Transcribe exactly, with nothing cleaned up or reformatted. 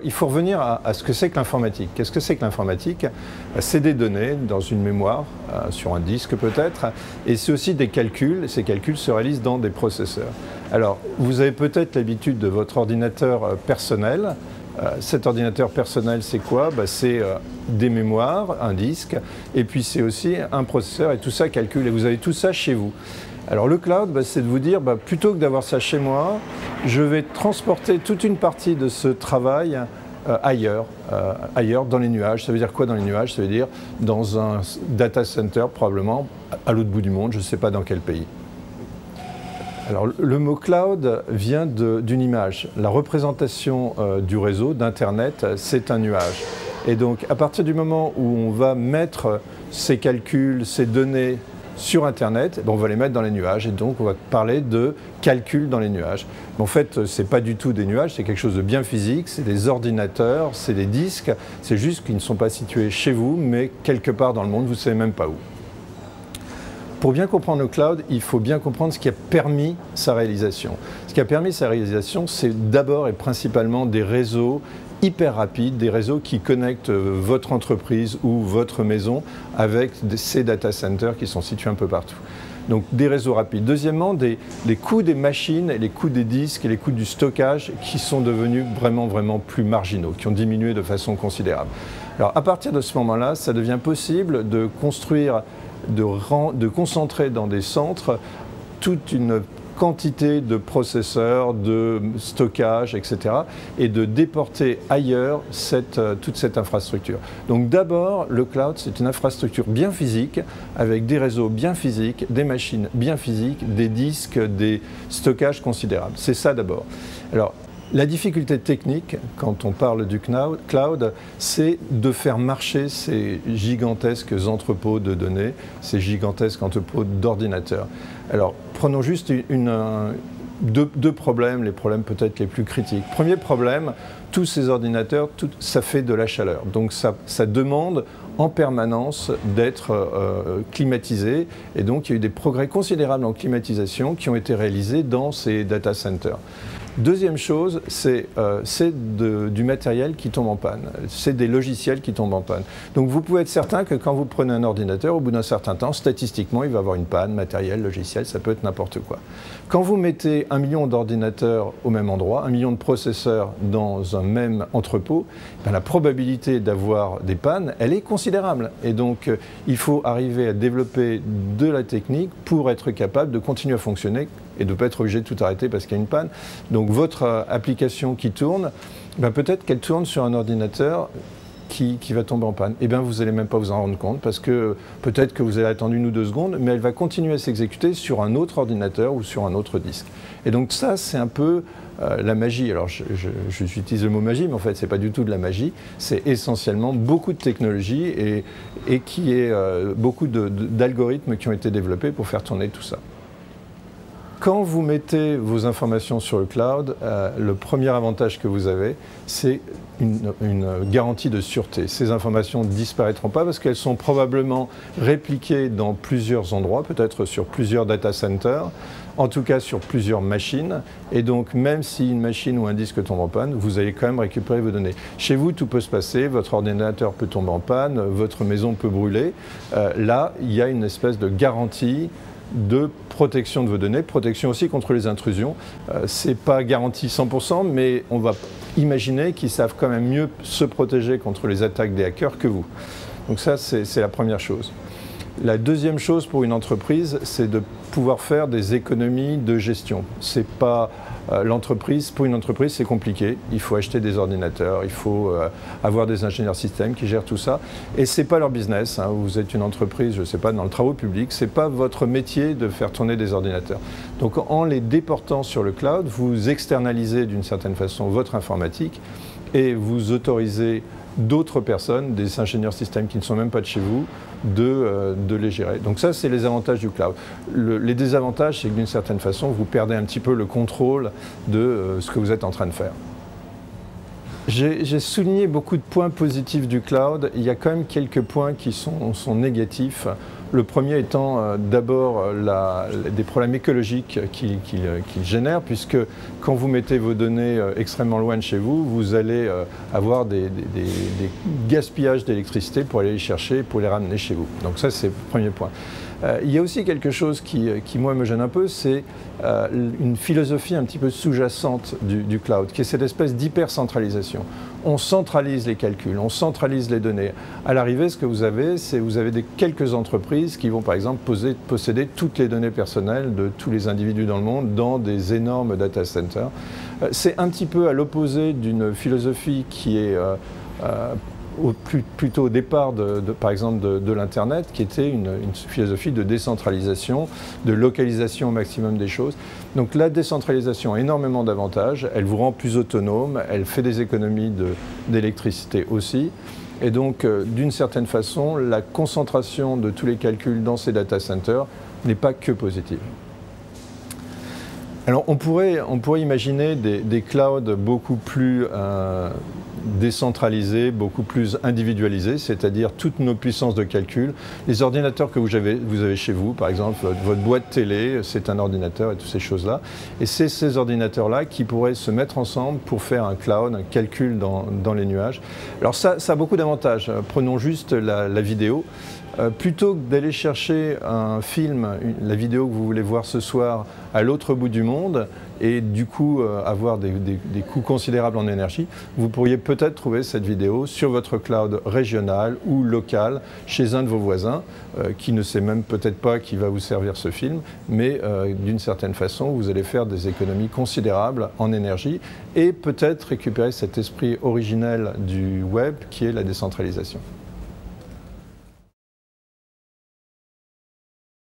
Il faut revenir à, à ce que c'est que l'informatique. Qu'est-ce que c'est que l'informatique? C'est des données dans une mémoire, euh, sur un disque peut-être, et c'est aussi des calculs. Ces calculs se réalisent dans des processeurs. Alors, vous avez peut-être l'habitude de votre ordinateur euh, personnel. Euh, cet ordinateur personnel, c'est quoi? Bah, c'est euh, des mémoires, un disque, et puis c'est aussi un processeur, et tout ça calcule, et vous avez tout ça chez vous. Alors le cloud, bah, c'est de vous dire, bah, plutôt que d'avoir ça chez moi, je vais transporter toute une partie de ce travail euh, ailleurs, euh, ailleurs, dans les nuages. Ça veut dire quoi dans les nuages? Ça veut dire dans un data center, probablement, à l'autre bout du monde, je ne sais pas dans quel pays. Alors, le mot cloud vient d'une image. La représentation euh, du réseau, d'Internet, c'est un nuage. Et donc, à partir du moment où on va mettre ces calculs, ces données sur Internet, on va les mettre dans les nuages. Et donc, on va parler de calcul dans les nuages. Mais en fait, ce n'est pas du tout des nuages, c'est quelque chose de bien physique. C'est des ordinateurs, c'est des disques. C'est juste qu'ils ne sont pas situés chez vous, mais quelque part dans le monde, vous ne savez même pas où. Pour bien comprendre le cloud, il faut bien comprendre ce qui a permis sa réalisation. Ce qui a permis sa réalisation, c'est d'abord et principalement des réseaux hyper rapides, des réseaux qui connectent votre entreprise ou votre maison avec ces data centers qui sont situés un peu partout. Donc des réseaux rapides. Deuxièmement, des, les coûts des machines, et les coûts des disques et les coûts du stockage qui sont devenus vraiment, vraiment plus marginaux, qui ont diminué de façon considérable. Alors à partir de ce moment-là, ça devient possible de construire De, de concentrer dans des centres toute une quantité de processeurs, de stockage, et cetera, et de déporter ailleurs cette, toute cette infrastructure. Donc d'abord, le cloud, c'est une infrastructure bien physique, avec des réseaux bien physiques, des machines bien physiques, des disques, des stockages considérables. C'est ça d'abord. Alors, la difficulté technique, quand on parle du cloud, c'est de faire marcher ces gigantesques entrepôts de données, ces gigantesques entrepôts d'ordinateurs. Alors, prenons juste une, une, deux, deux problèmes, les problèmes peut-être les plus critiques. Premier problème, tous ces ordinateurs, tout, ça fait de la chaleur. Donc ça, ça demande en permanence d'être euh, climatisé. Et donc il y a eu des progrès considérables en climatisation qui ont été réalisés dans ces data centers. Deuxième chose, c'est euh, du matériel qui tombe en panne. C'est des logiciels qui tombent en panne. Donc vous pouvez être certain que quand vous prenez un ordinateur, au bout d'un certain temps, statistiquement, il va avoir une panne, matériel, logiciel, ça peut être n'importe quoi. Quand vous mettez un million d'ordinateurs au même endroit, un million de processeurs dans un même entrepôt, ben, la probabilité d'avoir des pannes, elle est considérable. Et donc, euh, il faut arriver à développer de la technique pour être capable de continuer à fonctionner et de ne pas être obligé de tout arrêter parce qu'il y a une panne. Donc votre euh, application qui tourne, ben, peut-être qu'elle tourne sur un ordinateur qui, qui va tomber en panne. Et bien vous n'allez même pas vous en rendre compte parce que peut-être que vous allez attendre une ou deux secondes, mais elle va continuer à s'exécuter sur un autre ordinateur ou sur un autre disque. Et donc ça, c'est un peu euh, la magie. Alors je, je, j'utilise le mot magie, mais en fait, ce n'est pas du tout de la magie. C'est essentiellement beaucoup de technologie et, et qui est euh, beaucoup d'algorithmes qui ont été développés pour faire tourner tout ça. Quand vous mettez vos informations sur le cloud, euh, le premier avantage que vous avez, c'est une, une garantie de sûreté. Ces informations ne disparaîtront pas parce qu'elles sont probablement répliquées dans plusieurs endroits, peut-être sur plusieurs data centers, en tout cas sur plusieurs machines. Et donc, même si une machine ou un disque tombe en panne, vous allez quand même récupérer vos données. Chez vous, tout peut se passer, votre ordinateur peut tomber en panne, votre maison peut brûler. Euh, là, il y a une espèce de garantie de protection de vos données, protection aussi contre les intrusions. Euh, ce n'est pas garanti cent pour cent, mais on va imaginer qu'ils savent quand même mieux se protéger contre les attaques des hackers que vous. Donc ça, c'est la première chose. La deuxième chose pour une entreprise, c'est de pouvoir faire des économies de gestion. C'est pas euh, l'entreprise, pour une entreprise, c'est compliqué. Il faut acheter des ordinateurs, il faut euh, avoir des ingénieurs systèmes qui gèrent tout ça. Et c'est pas leur business. Hein. Vous êtes une entreprise, je sais pas, dans le travaux public, c'est pas votre métier de faire tourner des ordinateurs. Donc en les déportant sur le cloud, vous externalisez d'une certaine façon votre informatique et vous autorisez d'autres personnes, des ingénieurs systèmes qui ne sont même pas de chez vous, de, euh, de les gérer. Donc ça, c'est les avantages du cloud. Le, les désavantages, c'est que d'une certaine façon, vous perdez un petit peu le contrôle de euh, ce que vous êtes en train de faire. J'ai souligné beaucoup de points positifs du cloud. Il y a quand même quelques points qui sont, sont négatifs. Le premier étant euh, d'abord la, des problèmes écologiques qu'il qu'il, qu'il génère, puisque quand vous mettez vos données euh, extrêmement loin de chez vous, vous allez euh, avoir des, des, des, des gaspillages d'électricité pour aller les chercher, pour les ramener chez vous. Donc ça, c'est le premier point. Euh, il y a aussi quelque chose qui, qui moi, me gêne un peu, c'est euh, une philosophie un petit peu sous-jacente du, du cloud, qui est cette espèce d'hyper-centralisation. On centralise les calculs, on centralise les données. À l'arrivée, ce que vous avez, c'est vous avez des, quelques entreprises qui vont, par exemple, poser, posséder toutes les données personnelles de tous les individus dans le monde dans des énormes data centers. Euh, c'est un petit peu à l'opposé d'une philosophie qui est euh, euh, Au, plus, plutôt au départ, de, de, par exemple, de, de l'Internet, qui était une, une philosophie de décentralisation, de localisation au maximum des choses. Donc la décentralisation a énormément d'avantages, elle vous rend plus autonome, elle fait des économies d'électricité aussi. Et donc, euh, d'une certaine façon, la concentration de tous les calculs dans ces data centers n'est pas que positive. Alors on pourrait, on pourrait imaginer des, des clouds beaucoup plus euh, décentralisés, beaucoup plus individualisés, c'est-à-dire toutes nos puissances de calcul. Les ordinateurs que vous avez, vous avez chez vous, par exemple, votre boîte télé, c'est un ordinateur et toutes ces choses-là. Et c'est ces ordinateurs-là qui pourraient se mettre ensemble pour faire un cloud, un calcul dans, dans les nuages. Alors ça, ça a beaucoup d'avantages. Prenons juste la, la vidéo. Euh, plutôt que d'aller chercher un film, une, la vidéo que vous voulez voir ce soir à l'autre bout du monde et du coup euh, avoir des, des, des coûts considérables en énergie, vous pourriez peut-être trouver cette vidéo sur votre cloud régional ou local chez un de vos voisins euh, qui ne sait même peut-être pas qui va vous servir ce film, mais euh, d'une certaine façon vous allez faire des économies considérables en énergie et peut-être récupérer cet esprit originel du web qui est la décentralisation.